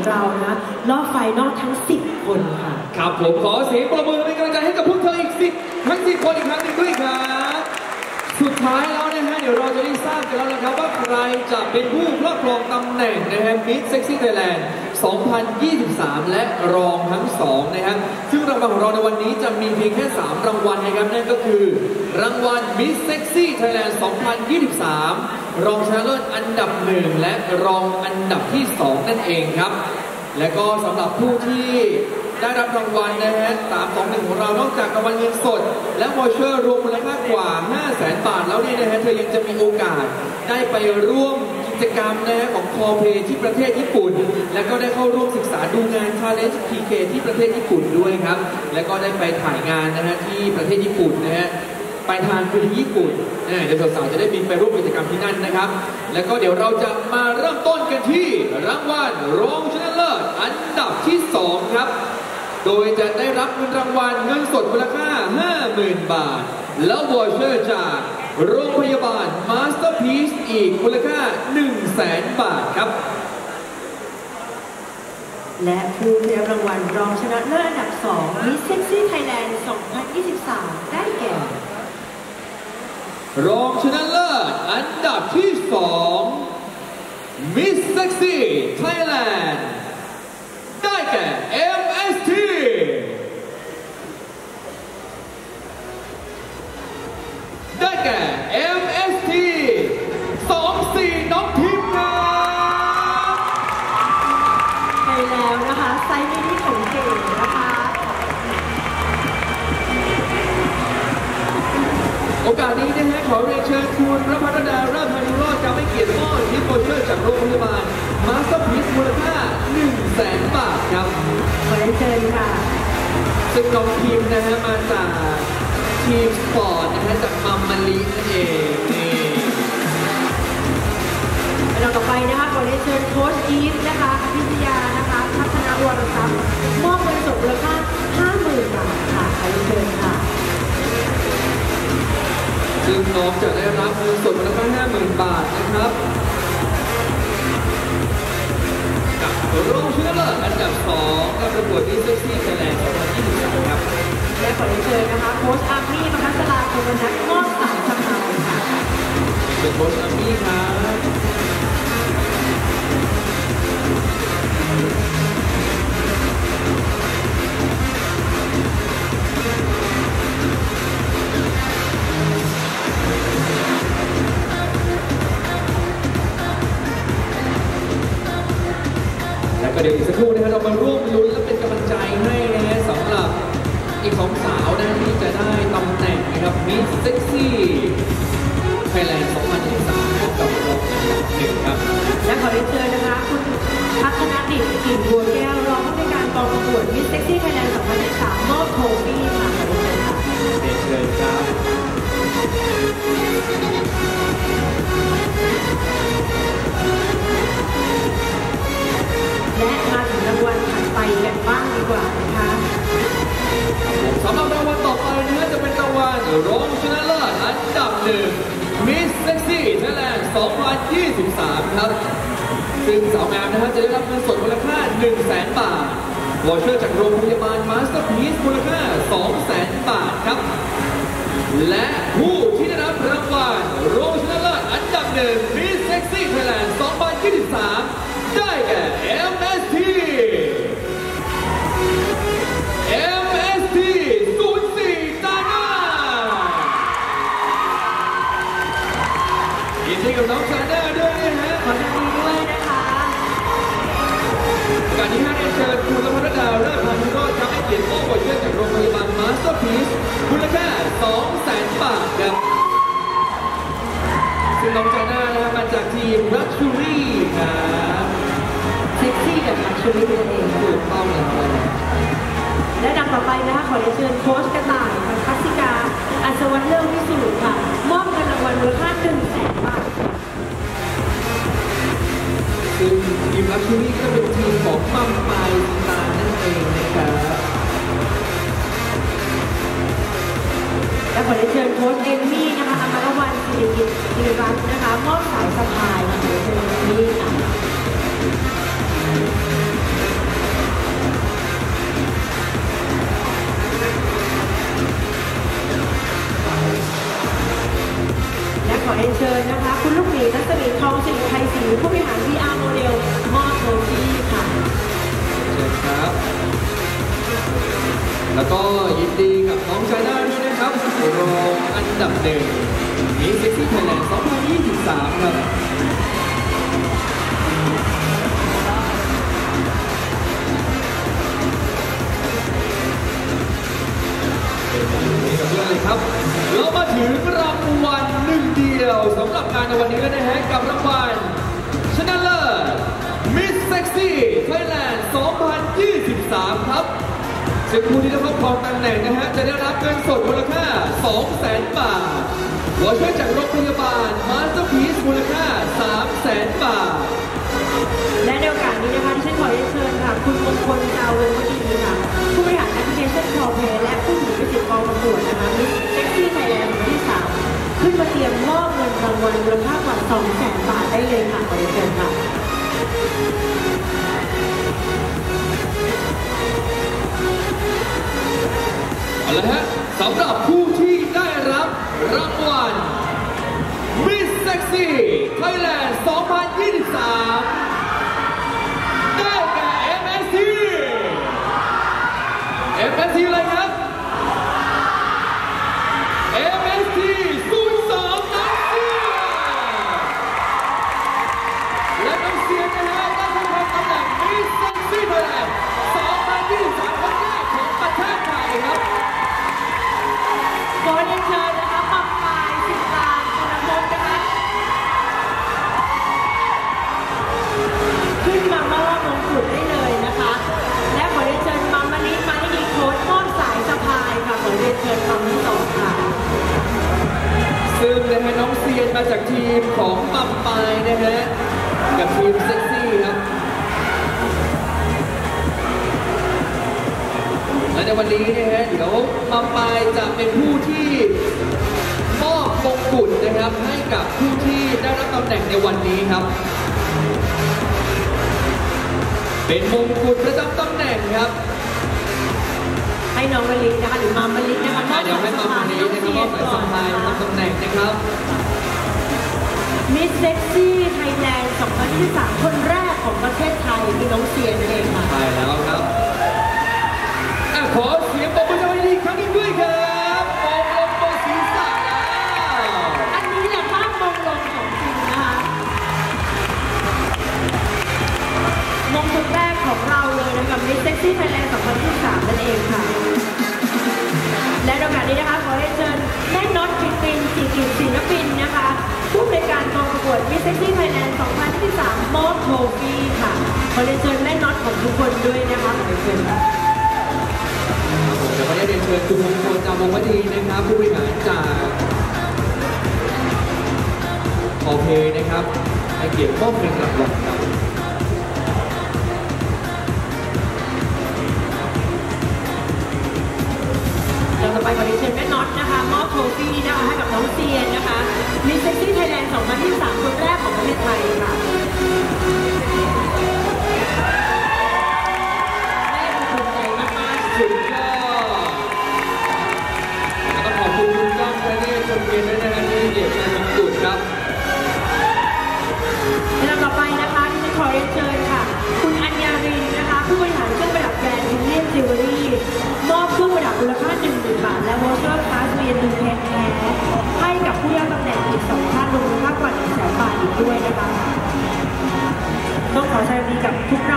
เรานะรอบไฟนอลทั้ง10 คนค่ะครับผมขอเสียงปรบมือเป็นกำลังใจให้กับพวกเธออีกทั้ง10 คนอีกครั้งหนึ่งด้วยครับสุดท้ายแล้วนะฮะเดี๋ยวเราจะได้ทราบกันแล้วนะครับว่าใครจะเป็นผู้ครอบครองตำแหน่งนะฮะ Miss Sexy Thailand 2023 และรองทั้ง2นะฮะซึ่งรางวัลของเราในวันนี้จะมีเพียงแค่3รางวัลนะครับนั่นก็คือรางวัล Miss Sexy Thailand 2023 รองชนะเลิศอันดับ1และรองอันดับที่2นั่นเองครับและก็สำหรับผู้ที่ได้รับรางวัลนะฮะ321ของเรานอกจากรางวัลเงินสดและวอเชอร์รวมมูลค่ากว่า 500,000 บาทแล้วเนี่ยนะฮะเธอยังจะมีโอกาสได้ไปร่วมกิจกรรมนะฮะของคอเพลที่ประเทศญี่ปุ่นและก็ได้เข้าร่วมศึกษาดูงาน Challenge PK ที่ประเทศญี่ปุ่นด้วยครับและก็ได้ไปถ่ายงานนะฮะที่ประเทศญี่ปุ่นนะฮะไปทางประเทศญี่ปุ่นเดี๋ยวสาวๆจะได้บินไปร่วมกิจกรรมที่นั่นนะครับแล้วก็เดี๋ยวเราจะมาเริ่มต้นกันที่รางวัลรองชนะเลิศอันดับที่2ครับโดยจะได้รับเงินรางวัลเงินสดมูลค่า 50,000 บาทแล้ววอเชอร์จากโรงพยาบาล Masterpiece อีกมูลค่า 100,000 บาทครับและผู้ได้รับรางวัลรองชนะเลิศอันดับ2 Miss Sexy Thailand 2023 ได้แก่รองชนะเลิศอันดับที่2 Miss Sexy Thailand ได้แก่ MST ได้แก่ MST 24น้องพิมพ์นะไปแล้วนะคะไซส์มินิของเก๋นะคะโอกาสนี้นะฮะขอเรียนเชิญคุณพระพัฒนาเริ่มพานุโรจน์จะไม่เกียรติมอบทิปโวเชอร์จากโรงพยาบาลมาสเตอร์พีซมูลค่า 100,000 บาทครับขอเรียนเชิญค่ะซึ่งน้องทีมนะฮะมาจากทีมสปอร์ตนะฮะจากมัมมาลีนั่นเองนี่เราต่อไปนะคะขอเรียนเชิญโค้ชอีฟนะคะอภิษยานะคะพัฒนาวรทรัพย์มอบเงินสดมูลค่า 50,000 บาทค่ะขอเรียนเชิญค่ะซึ่งน้องจะได้รับเงินสดมูลค่า 50,000 บาทนะครับกับรองชนะเลิศอันดับ2กับประกวดMiss Sexy Thailand 2023ครับและขอเรียนเชิญนะคะโค้ชอาร์มี่มหัสลาคุณวรรณัฐมอบสายสะพายค่ะเป็นโค้ชอาร์มี่ครับแล้วก็เดี๋ยวอีกสักครู่นะครับเรามาร่วมลุ้นและเป็นกำลังใจให้นะฮะสำหรับอีก2สาวนะที่จะได้ตำแหน่งนะครับ Miss Sexy Thailand 2023กับรองอันดับ1ครับและขอเรียนเชิญนะคะคุณพัฒนดิษฐ์กลิ่นบัวแก้วรองผู้ในการกองประกวด Miss Sexy Thailand 2023มอบโทฟี่ค่ะขอเรียนเชิญค่ะเรียนเชิญครับและมาถึงรางวัลถัดไปกันบ้างดีกว่านะคะสำหรับรางวัลต่อไปนะฮะจะเป็นรางวัลรองชนะเลิศอันดับ1 Miss Sexy Thailand 2023ครับซึ่งสาวงามนะฮะจะได้รับเงินสดมูลค่า 100,000 บาทวอเชอร์จากโรงพยาบาล Masterpiece มูลค่า 200,000 บาทครับและผู้ที่ได้รับรางวัลรองชนะเลิศอันดับ1 Miss Sexy Thailand 2023 ได้แก่ MST 04 จาน่ายินดีกับน้องจาน่าด้วยนะฮะขอยินดีด้วยนะคะการนี้ให้เรียนเชิญคุณพัฒนาเริ่มพานุโรจน์ให้เกียรติมอบวอเชอร์จากโรงพยาบาล Masterpiece มูลค่า 200,000 บาทครับซึ่งน้องจาน่านะมาจากทีม Luxury ครับเซ็กซี่กับลักชัวรี่นั่นเองถูกต้องเลยและดังต่อไปนะคะขอเรียนเชิญโค้ชกระต่ายพัฒกาอัศวรรษเลิศวิสุทธิ์ค่ะมอบเงินรางวัลมูลค่า 100,000 บาทซึ่งทีมลักชัวรี่ก็เป็นทีมของมัมปายตานั่นเองนะครับและขอเรียนเชิญโค้ชเอมมี่นะคะอมรวรรณศิริกิจศิริรัตน์นะคะมอบสายสะพายขอเรียนเชิญเอมมี่ค่ะ Sexy Thailand 2023 ครับซึ่งผู้ที่ได้ครอบครองตำแหน่งนะฮะจะได้รับเงินสดมูลค่า 200,000 บาทหัวช่วยจากโรงพยาบาล Masterpiece มูลค่า 300,000 บาทและในโอกาสนี้นะคะที่ฉันขอเชิญค่ะคุณมงคลดาววงศ์วดีค่ะผู้บริหารแอปพลิเคชันคอเพย์และผู้ถือสิทธิ์กองประกวดนะคะมิสเซ็กซี่ไทยแลนด์ปีที่ 3ขึ้นมาเตรียมมอบเงินรางวัลมูลค่ากว่า 200,000 บาทได้เลยค่ะขอเชิญค่ะเอาละฮะสำหรับผู้ที่ได้รับรางวัล Miss Sexy Thailand 2023 ได้แก่ MST อะไรครับ MST 02 น้องเซียและน้องเซียนะฮะได้รับตำแหน่ง Miss Sexy Thailand 2023 คนแรกของประเทศไทยครับขอเรียนเชิญนะคะปักปลายสิบตาธนพจน์นะคะขึ้นมามอบมงกุฎได้เลยนะคะและขอเรียนเชิญมัมมะลิมาให้ดีโค้ดมอบสายสะพายค่ะขอเรียนเชิญมัมทั้งสองค่ะซึ่งนะฮะน้องเซียนมาจากทีมของมัมปายนะฮะกับทีมเซ็กซี่ครับและในวันนี้นะฮะเดี๋ยวมัมปายจะเป็นผู้ที่มอบมงกุฎนะครับให้กับผู้ที่ได้รับตำแหน่งในวันนี้ครับเป็นมงกุฎประจำตำแหน่งครับให้น้องมะลินะคะหรือมัมมะลินะคะมอบเดี๋ยวให้มัมมะลินะครับมอบสายสะพายประจำตำแหน่งนะครับมิสเซ็กซี่ไทยแลนด์2023 คนแรกของประเทศไทยคือน้องเซียนนั่นเองค่ะใช่แล้วครับขอเสียงปรบมือให้ดีครั้งนี้ด้วยครับมองลงบนศีรษะแล้วอันนี้แหละภาพมองลงของจริงนะคะมงกุฎแรกของเราเลยนะคะมิสเซ็กซี่ไทยแลนด์2023 นั่นเองค่ะและในโอกาสนี้นะคะขอให้เชิญแม่น็อตกิตตินศิลปินนะคะผู้ในการกองประกวดมิสเซ็กซี่ไทยแลนด์2023มอบโทฟี่ค่ะขอเชิญแม่น็อตของทุกคนด้วยนะคะขอเชิญเดี๋ยววันนี้เรียนเชิญคุณมงคลจามวงวดีนะครับผู้บริหารจากคอเพย์นะครับให้เกียรติมอบเงินรางวัลครับต่อไปขอเชิญแม่น็อตนะคะมอบโทฟี่นะคะให้กับน้องเซียนนะคะมิสเซ็กซี่ไทยแลนด์2023 คนแรกของประเทศไทยค่ะแม่ภูมิใจมากๆสุดยอดต้องขอบคุณคุณก้องและนี่ชมเย็นด้วยนะครับที่เกียรติในมงกุฎครับในลำต่อไปนะคะที่ฉันขอเรียนเชิญค่ะคุณอัญญารินนะคะผู้บริหารเครื่องประดับแบรนด์วิลเลียมจิวเวลรี่มอบเครื่องประดับมูลค่า 10,000 บาทและวอเชอร์คลาสเรียนดูแคร์ให้กับผู้ได้ตำแหน่งอีก2 ท่านรวมมูลค่ากว่า 100,000 บาทอีกด้วยนะคะต้องขอแสดงดีกับทุกท่าน